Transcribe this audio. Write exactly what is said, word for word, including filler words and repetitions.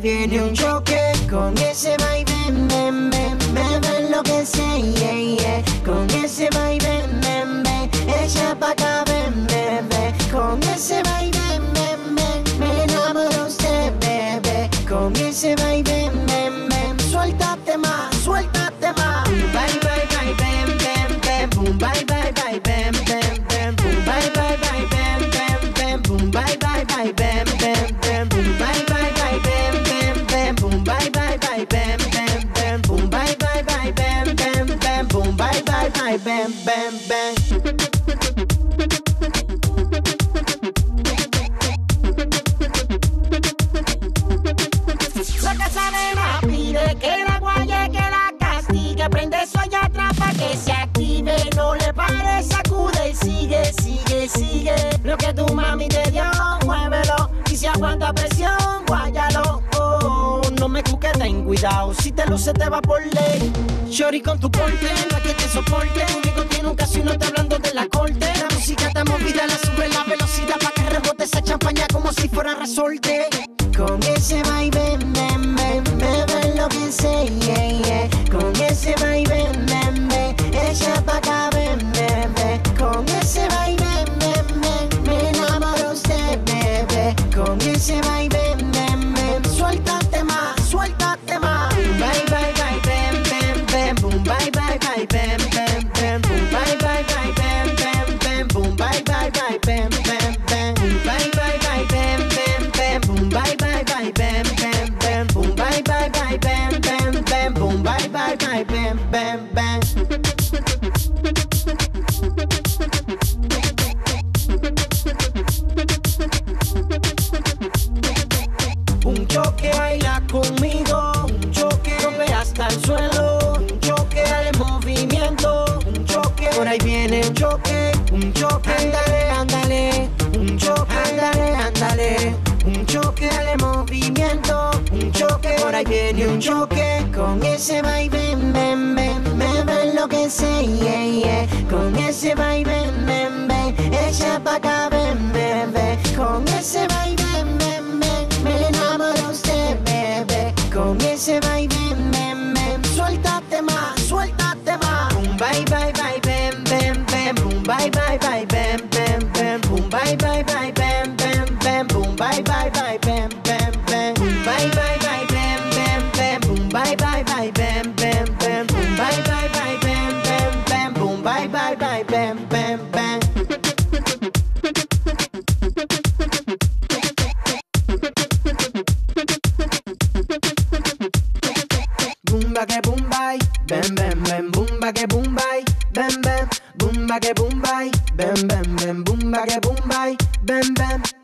viene un choque. Con ese vaivén, ven, ven, me va a enloquecer, yeah, yeah. Con ese vaivén, ven, ven, echa pa' acá, ven, ven, ven. Con ese vaivén, ven, ven, me enamoro usted, bebé. Con ese vaivén, ven, ven, suéltate más, suéltate más. Bye, bye, bye, ven, ven, ven, boom, bye, bye, bye, ven, ven, ven, boom, bye, bye, bye, ven, ven, ven, boom, bye, bye, bye, ven, ven, ven, boom, bye, bye, bye, ven, ven, ven, boom, bye, bye, bye, ven, ven, ven, boom, bye, bye, bye, ven, ven, ven, boom, bye, bye, bye, ven, ven, ven. La casa nena pide que la guaye, que la castigue. Prende eso allá atrás pa' que se active. No le pare, sacude y sigue, sigue, sigue. Lo que tu mami te dio, muévelo. Y si aguanta presión, guáyalo. Oh, no me cuques, ten cuidado. Si te luce te va por ley. Shorty con tu porte, no hay que te soporte. Conmigo tiene un casino, te hablando de la corte. La música está movida, la sube la velocidad pa' que rebote esa champaña como si fuera resorte. Con ese vaivén, ven, ven, me va a enloquecer, yeah, yeah. Con ese vaivén, ven, ven, echa pa' acá, ven, ven, ven. Con ese vaivén, ven, ven, me enamoro usted, bebé. Con ese vaivén, ven, ven, suéltate más, suéltate más. Bye, bye, bye, ven, ven, ven, boom, bye, bye, bye, ven, ven, ven, boom, bye, bye, bye, ven, ven, ven, boom, bye, bye, bye, ven, ven, ven, bye, bye, bye, ven, ven, ven, boom, bye, bye, bye, ven, ven, ven, boom, bye, bye, bye, ven, ven, ven, boom, bye, bye, bye, ven, ven, ven. Un choque, baila conmigo. Un choque, rompe hasta el suelo. Un choque, dale movimiento. Un choque, por ahí viene un choque. Un choque, ándale, ándale. Un choque, ándale, ándale. Un choque, dale movimiento. Un choque, por ahí viene un choque. Con ese vaivén, ven, ven, me va a enloquecer, yeah, yeah. Con ese vaivén, ven, ven, echa pa' acá, ven, ven, ven. Con ese vaivén, ven, ven, me enamoro usted, bebé. Con ese vaivén, ven, ven, suéltate más, suéltate más. Boom, bye, bye, bye, ven, ven, ven, boom, bye, bye, bye, ven, ven, ven, boom, bye, bye, bye, ven, ven, ven, boom, bye, bye, bye, ven, ven, ven, boom, bye, bye, bye, ven, ven, ven, boom, bye, bye, bye, ven, ven, ven, boom, bye, bye, bye, ven, ven, ven, boom, bye, bye, bye, ven, ven, ven. Boom ba que boom bye, bam bam bam, boom ba que boom bye, bam bam, boom ba que boom bye, bam bam bam, boom ba que boom bye, bam bam.